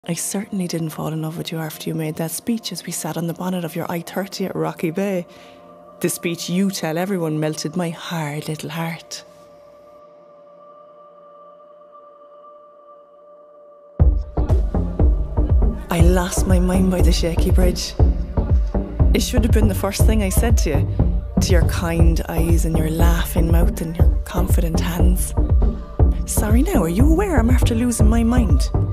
I certainly didn't fall in love with you after you made that speech as we sat on the bonnet of your I-30 at Rocky Bay. The speech you tell everyone melted my hard little heart. I lost my mind by the Shakey Bridge. It should have been the first thing I said to you, to your kind eyes and your laughing mouth and your confident hands. Sorry now, are you aware I'm after losing my mind?